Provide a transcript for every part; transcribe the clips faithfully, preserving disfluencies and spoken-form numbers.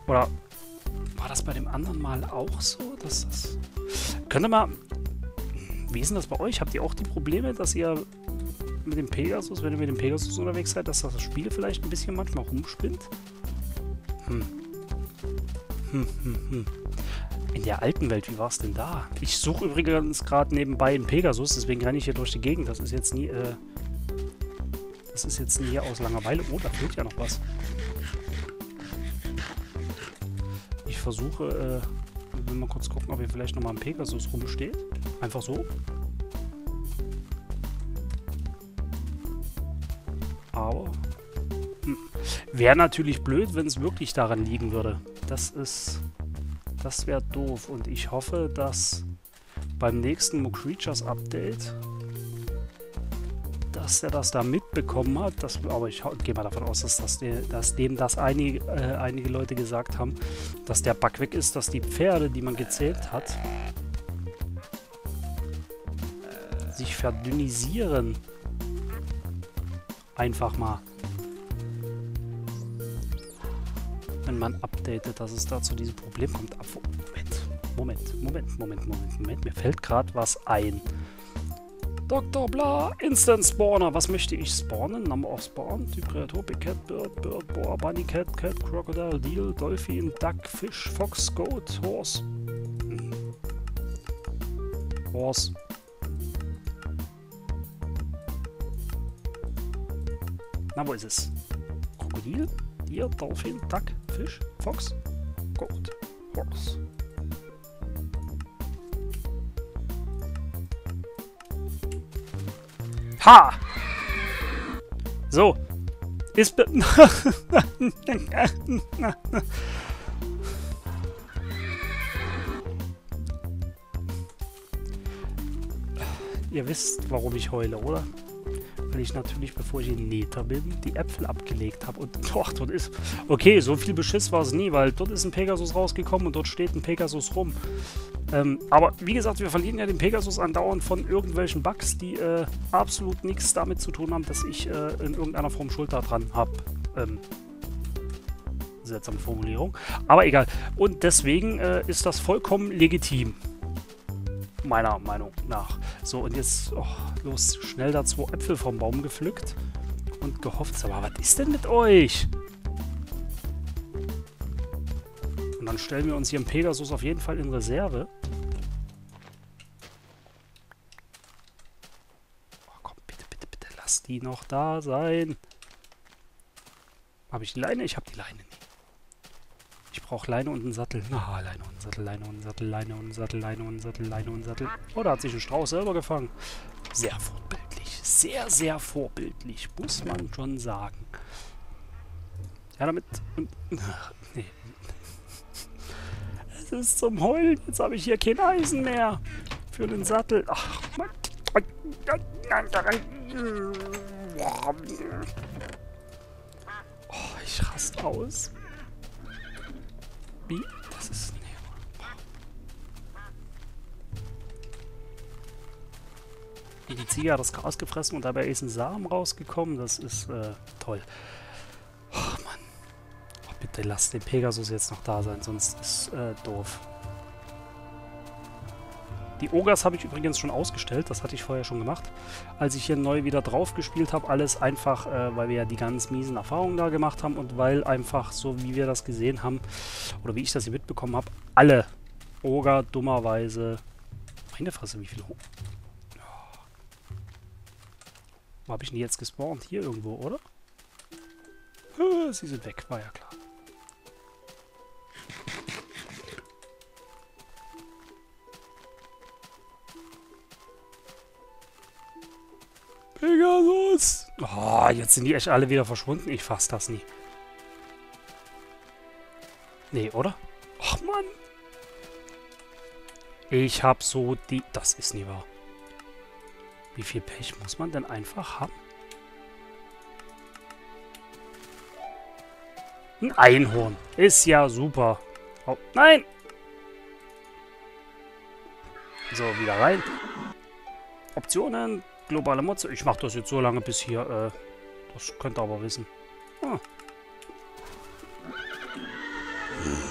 Oder war das bei dem anderen Mal auch so? Dass das... Könnt ihr mal... Wie ist denn das bei euch? Habt ihr auch die Probleme, dass ihr mit dem Pegasus, wenn ihr mit dem Pegasus unterwegs seid, dass das Spiel vielleicht ein bisschen manchmal rumspinnt? Hm. Hm, hm, hm. In der alten Welt, wie war es denn da? Ich suche übrigens gerade nebenbei einen Pegasus, deswegen renne ich hier durch die Gegend. Das ist jetzt nie, äh... Das ist jetzt nie aus Langeweile. Oh, da fehlt ja noch was. Ich versuche, äh... will mal kurz gucken, ob hier vielleicht nochmal ein Pegasus rumsteht. Einfach so. Aber... Hm. Wäre natürlich blöd, wenn es wirklich daran liegen würde. Das ist... Das wäre doof. Und ich hoffe, dass beim nächsten Mo Creatures Update, dass er das da mitbekommen hat. Dass, aber ich gehe mal davon aus, dass, das, dass dem das einige, äh, einige Leute gesagt haben, dass der Bug weg ist, dass die Pferde, die man gezählt hat, sich verdünnisieren. Einfach mal. Wenn man updatet, dass es da zu diesem Problem kommt. Ab Moment, Moment, Moment, Moment, Moment, Moment. Mir fällt gerade was ein. Doktor Bla, Instant Spawner. Was möchte ich spawnen? Number of Spawn, Typ Kreatur, Big Cat, Bird, Bird, Boar, Bunny Cat, Cat, Crocodile, Deal, Dolphin, Duck, Fish, Fox, Goat, Horse. Hm. Horse. Na, wo ist es? Krokodil? Deer, Dolphin, Duck, Fisch, Fox, Goat, Horse. Ha! So. Ist... Ihr wisst, warum ich heule, oder? Weil ich natürlich, bevor ich in Nether bin, die Äpfel abgelegt habe. Und doch, dort ist... Okay, so viel Beschiss war es nie, weil dort ist ein Pegasus rausgekommen und dort steht ein Pegasus rum. Ähm, aber wie gesagt, wir verlieren ja den Pegasus andauernd von irgendwelchen Bugs, die äh, absolut nichts damit zu tun haben, dass ich äh, in irgendeiner Form Schuld daran habe. Ähm, seltsame Formulierung. Aber egal. Und deswegen äh, ist das vollkommen legitim. Meiner Meinung nach. So, und jetzt, oh, los, schnell da zwei Äpfel vom Baum gepflückt und gehofft. Aber was ist denn mit euch? Und dann stellen wir uns hier einen Pegasus auf jeden Fall in Reserve. Oh, komm, bitte, bitte, bitte, lass die noch da sein. Habe ich die Leine? Ich habe die Leine nicht. Ich brauche Leine und einen Sattel. Na, Leine und einen Sattel, Leine und einen Sattel, Leine und einen Sattel, Leine und einen Sattel, Leine und einen Sattel. Oh, da hat sich ein Strauß selber gefangen. Sehr vorbildlich. Sehr, sehr vorbildlich. Muss man schon sagen. Ja, damit... Nee. Es ist zum Heulen. Jetzt habe ich hier kein Eisen mehr. Für den Sattel. Ach, Mann. Oh, ich raste aus. Wie? Das ist... Nee. Die Ziege hat das Gras gefressen und dabei ist ein Samen rausgekommen. Das ist äh, toll. Oh Mann. Oh, bitte lasst den Pegasus jetzt noch da sein, sonst ist äh, doof. Die Ogres habe ich übrigens schon ausgestellt. Das hatte ich vorher schon gemacht. Als ich hier neu wieder drauf gespielt habe. Alles einfach, äh, weil wir ja die ganz miesen Erfahrungen da gemacht haben. Und weil einfach, so wie wir das gesehen haben, oder wie ich das hier mitbekommen habe, alle Ogre dummerweise... Meine Fresse, wie viele... Oh. Wo habe ich denn die jetzt gespawnt? Hier irgendwo, oder? Ah, sie sind weg, war ja klar. Pegasus! Oh, jetzt sind die echt alle wieder verschwunden. Ich fass das nie. Nee, oder? Ach, Mann. Ich hab so die... Das ist nie wahr. Wie viel Pech muss man denn einfach haben? Ein Einhorn. Ist ja super. Oh, nein! So, wieder rein. Optionen. Globale Motze. Ich mache das jetzt so lange bis hier. Äh, das könnt ihr aber wissen. Ah.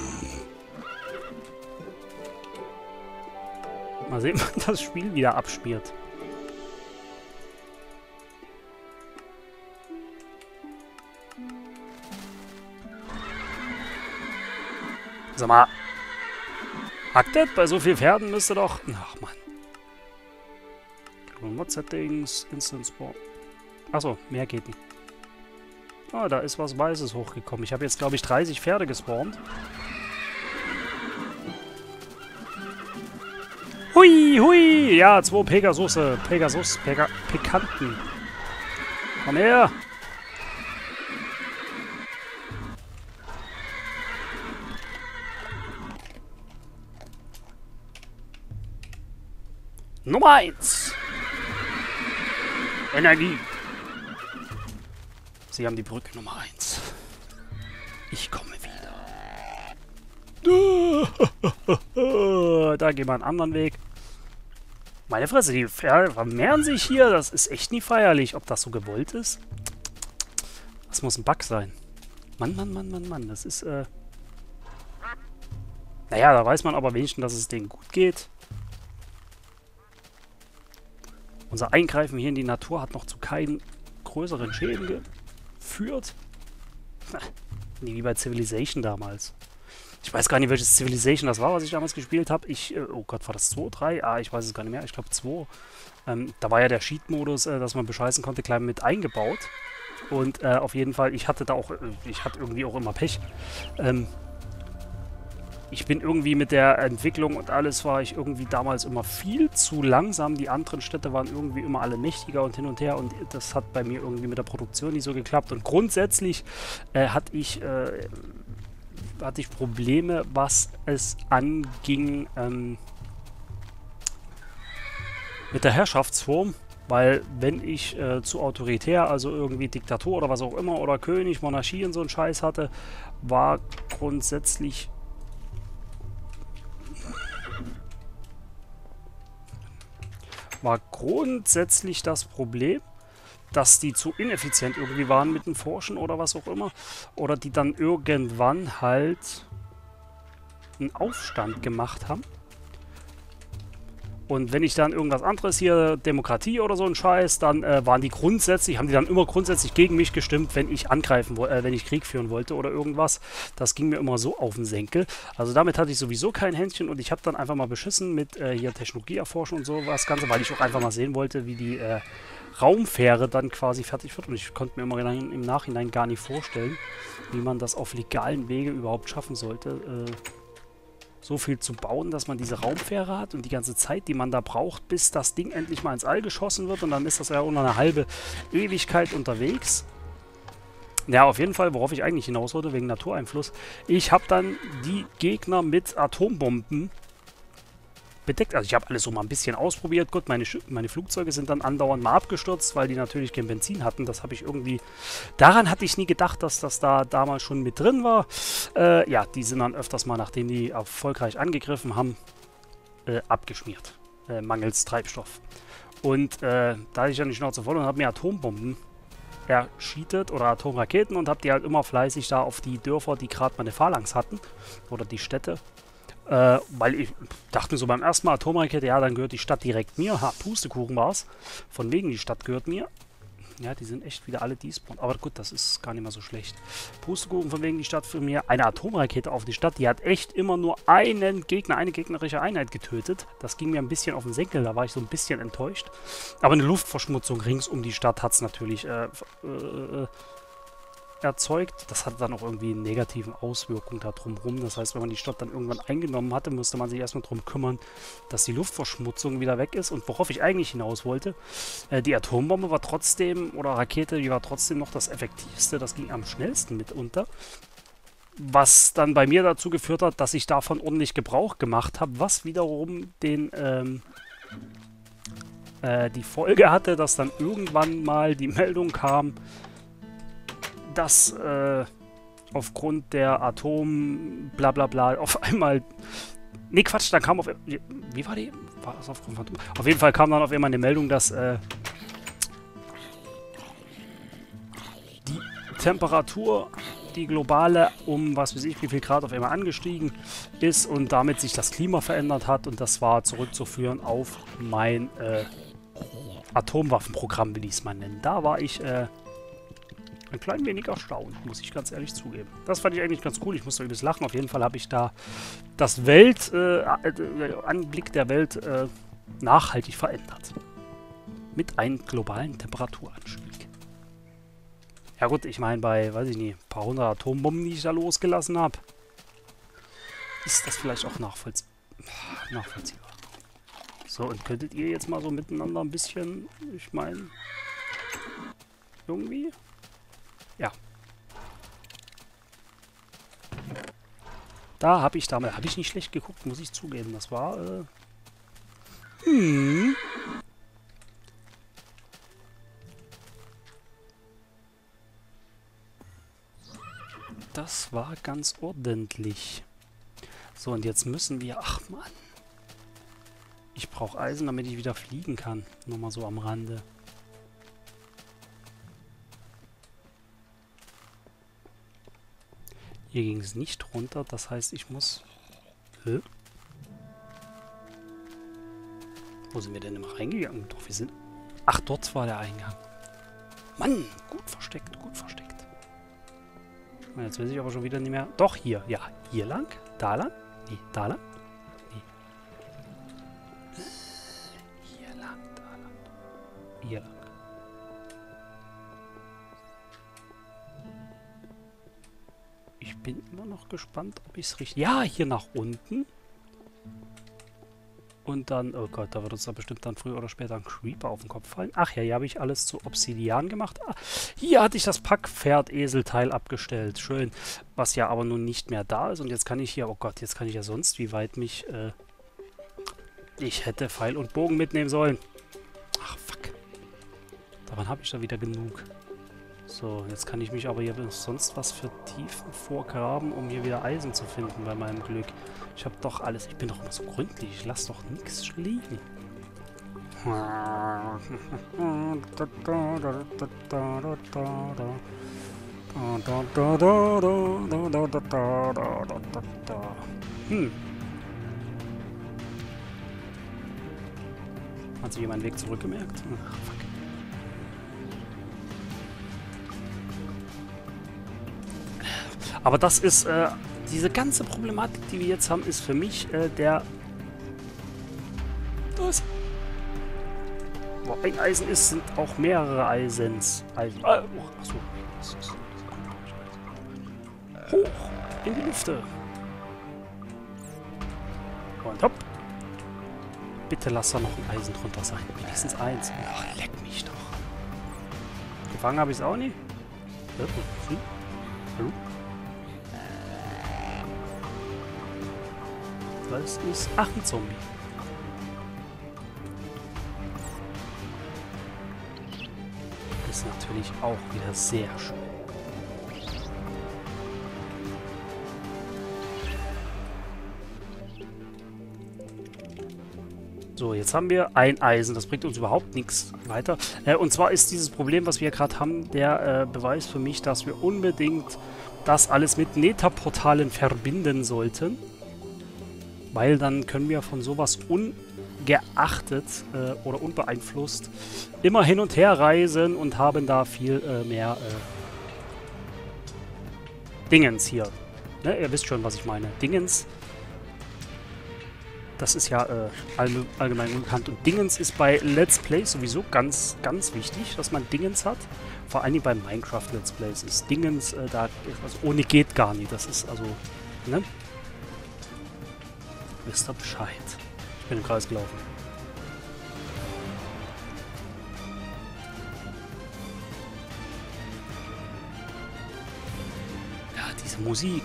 Mal sehen, wann das Spiel wieder abschmiert. Sag mal. Hackt das? Bei so vielen Pferden müsste doch... Ach, Mann. Mod Settings, Instant Spawn. Achso, mehr geht nicht. Ah, da ist was Weißes hochgekommen. Ich habe jetzt, glaube ich, dreißig Pferde gespawnt. Hui, hui! Ja, zwei Pegasusse. Pegasus, Pega Pikanten. Komm her! Nummer eins. Energie. Sie haben die Brücke Nummer eins. Ich komme wieder. Da gehen wir einen anderen Weg. Meine Fresse, die Pferde vermehren sich hier. Das ist echt nie feierlich. Ob das so gewollt ist? Das muss ein Bug sein. Mann, Mann, Mann, Mann, Mann. Das ist, äh... Naja, da weiß man aber wenigstens, dass es denen gut geht. Unser Eingreifen hier in die Natur hat noch zu keinen größeren Schäden geführt. Nee, wie bei Civilization damals. Ich weiß gar nicht, welches Civilization das war, was ich damals gespielt habe. Ich, äh, oh Gott, war das zwei, drei? Ah, ich weiß es gar nicht mehr. Ich glaube zwei. Ähm, da war ja der Cheat-Modus, äh, dass man bescheißen konnte, klein mit eingebaut. Und äh, auf jeden Fall, ich hatte da auch, äh, ich hatte irgendwie auch immer Pech. Ähm, Ich bin irgendwie mit der Entwicklung und alles war ich irgendwie damals immer viel zu langsam. Die anderen Städte waren irgendwie immer alle mächtiger und hin und her und das hat bei mir irgendwie mit der Produktion nicht so geklappt. Und grundsätzlich äh, hatte ich äh, hatte ich Probleme, was es anging ähm, mit der Herrschaftsform. Weil wenn ich äh, zu autoritär, also irgendwie Diktatur oder was auch immer oder König, Monarchie und so einen Scheiß hatte, war grundsätzlich war grundsätzlich das Problem, dass die zu ineffizient irgendwie waren mit dem Forschen oder was auch immer. Oder die dann irgendwann halt einen Aufstand gemacht haben. Und wenn ich dann irgendwas anderes hier, Demokratie oder so ein Scheiß, dann äh, waren die grundsätzlich, haben die dann immer grundsätzlich gegen mich gestimmt, wenn ich angreifen wollte, äh, wenn ich Krieg führen wollte oder irgendwas. Das ging mir immer so auf den Senkel. Also damit hatte ich sowieso kein Händchen und ich habe dann einfach mal beschissen mit äh, hier Technologie erforschen und sowas Ganze, weil ich auch einfach mal sehen wollte, wie die äh, Raumfähre dann quasi fertig wird. Und ich konnte mir immer im Nachhinein gar nicht vorstellen, wie man das auf legalen Wege überhaupt schaffen sollte, äh, so viel zu bauen, dass man diese Raumfähre hat und die ganze Zeit, die man da braucht, bis das Ding endlich mal ins All geschossen wird und dann ist das ja unter eine halbe Ewigkeit unterwegs. Ja, auf jeden Fall, worauf ich eigentlich hinaus wollte, wegen Natureinfluss. Ich habe dann die Gegner mit Atombomben bedeckt. Also ich habe alles so mal ein bisschen ausprobiert. Gut, meine, meine Flugzeuge sind dann andauernd mal abgestürzt, weil die natürlich kein Benzin hatten. Das habe ich irgendwie... Daran hatte ich nie gedacht, dass das da damals schon mit drin war. Äh, ja, die sind dann öfters mal, nachdem die erfolgreich angegriffen haben, äh, abgeschmiert. Äh, mangels Treibstoff. Und äh, da hatte ich dann die Schnauze voll und habe mir Atombomben erschietet oder Atomraketen und habe die halt immer fleißig da auf die Dörfer, die gerade mal eine Phalanx hatten. Oder die Städte. Äh, weil ich dachte mir so beim ersten Mal Atomrakete, ja, dann gehört die Stadt direkt mir. Ha, Pustekuchen war es. Von wegen, die Stadt gehört mir. Ja, die sind echt wieder alle despawn. Aber gut, das ist gar nicht mal so schlecht. Pustekuchen, von wegen die Stadt für mir. Eine Atomrakete auf die Stadt, die hat echt immer nur einen Gegner, eine gegnerische Einheit getötet. Das ging mir ein bisschen auf den Senkel, da war ich so ein bisschen enttäuscht. Aber eine Luftverschmutzung rings um die Stadt hat es natürlich äh, äh, erzeugt. Das hatte dann auch irgendwie eine negativen Auswirkung da drumherum. Das heißt, wenn man die Stadt dann irgendwann eingenommen hatte, musste man sich erstmal darum kümmern, dass die Luftverschmutzung wieder weg ist. Und worauf ich eigentlich hinaus wollte, äh, die Atombombe war trotzdem, oder Rakete, die war trotzdem noch das effektivste, das ging am schnellsten mitunter. Was dann bei mir dazu geführt hat, dass ich davon ordentlich Gebrauch gemacht habe, was wiederum den, ähm, äh, die Folge hatte, dass dann irgendwann mal die Meldung kam, dass äh, aufgrund der Atom bla bla bla auf einmal... Ne, Quatsch, dann kam auf... Wie war die? War das aufgrund von Atom? Auf jeden Fall kam dann auf einmal eine Meldung, dass äh, die Temperatur, die globale um was weiß ich wie viel Grad auf einmal angestiegen ist und damit sich das Klima verändert hat und das war zurückzuführen auf mein äh, Atomwaffenprogramm, will ich es mal nennen. Da war ich äh, ein klein wenig erstaunt, muss ich ganz ehrlich zugeben. Das fand ich eigentlich ganz cool, ich musste übelst lachen. Auf jeden Fall habe ich da das Welt, äh, äh, Anblick der Welt äh, nachhaltig verändert. Mit einem globalen Temperaturanstieg. Ja gut, ich meine bei, weiß ich nicht, ein paar hundert Atombomben, die ich da losgelassen habe, ist das vielleicht auch nachvollzie nachvollziehbar. So, und könntet ihr jetzt mal so miteinander ein bisschen, ich meine, irgendwie? Ja. Da habe ich damals, habe ich nicht schlecht geguckt, muss ich zugeben. Das war, äh, hm. Das war ganz ordentlich. So, und jetzt müssen wir... Ach, Mann. Ich brauche Eisen, damit ich wieder fliegen kann. Nur mal so am Rande. Hier ging es nicht runter. Das heißt, ich muss... Hä? Wo sind wir denn immer reingegangen? Doch, wir sind... Ach, dort war der Eingang. Mann, gut versteckt, gut versteckt. Jetzt weiß ich aber schon wieder nicht mehr. Doch, hier. Ja, hier lang. Da lang. Nee, da lang. Nee. Hier lang, da lang. Hier lang. Ich bin immer noch gespannt, ob ich es richtig... Ja, hier nach unten. Und dann... Oh Gott, da wird uns da bestimmt dann früher oder später ein Creeper auf den Kopf fallen. Ach ja, hier habe ich alles zu Obsidian gemacht. Ah, hier hatte ich das Packpferd-Eselteil abgestellt. Schön. Was ja aber nun nicht mehr da ist. Und jetzt kann ich hier... Oh Gott, jetzt kann ich ja sonst, wie weit mich... Äh, ich hätte Pfeil und Bogen mitnehmen sollen. Ach, fuck. Daran habe ich da wieder genug. So, jetzt kann ich mich aber hier sonst was für Tiefen vorgraben, um hier wieder Eisen zu finden bei meinem Glück. Ich habe doch alles... Ich bin doch immer so gründlich. Ich lasse doch nichts liegen. Hm. Hat sich jemand Weg zurückgemerkt? Ach, fuck. Aber das ist, äh, diese ganze Problematik, die wir jetzt haben, ist für mich äh, der... Was? Wo ein Eisen ist, sind auch mehrere Eisens. Eisen. Äh, oh, achso. Hoch in die Lüfte. Und hopp. Bitte lass da noch ein Eisen drunter sein. Wenigstens eins. Ach, leck mich doch. Gefangen habe ich es auch nicht. Hallo? Was ist... Ach, ein Zombie. Ist natürlich auch wieder sehr schön. So, jetzt haben wir ein Eisen. Das bringt uns überhaupt nichts weiter. Äh, und zwar ist dieses Problem, was wir gerade haben, der äh, Beweis für mich, dass wir unbedingt das alles mit Nether-Portalen verbinden sollten. Weil dann können wir von sowas ungeachtet äh, oder unbeeinflusst immer hin und her reisen und haben da viel äh, mehr äh, Dingens hier. Ne? Ihr wisst schon, was ich meine. Dingens. Das ist ja äh, all, allgemein bekannt. Und Dingens ist bei Let's Plays sowieso ganz, ganz wichtig, dass man Dingens hat. Vor allem bei Minecraft Let's Plays ist Dingens, äh, da also ohne geht gar nicht. Das ist also, ne? Wisst ihr Bescheid. Ich bin im Kreis gelaufen. Ja, diese Musik.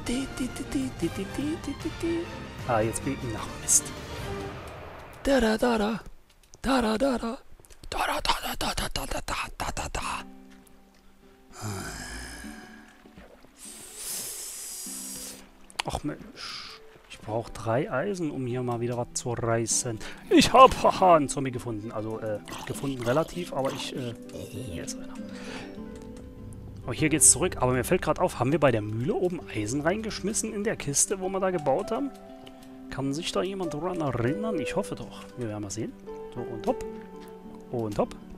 Ah, jetzt bin ich... Ach, Mist. Da da da da. Da da da da. Da da da da da da da da da da da. Ach Mensch. Ich brauche drei Eisen, um hier mal wieder was zu reißen. Ich habe, haha, einen Zombie gefunden. Also, äh, gefunden relativ, aber ich, äh, hier ist einer. Oh, hier geht's zurück. Aber mir fällt gerade auf, haben wir bei der Mühle oben Eisen reingeschmissen in der Kiste, wo wir da gebaut haben? Kann sich da jemand daran erinnern? Ich hoffe doch. Wir werden mal sehen. So, und hopp. Und hopp.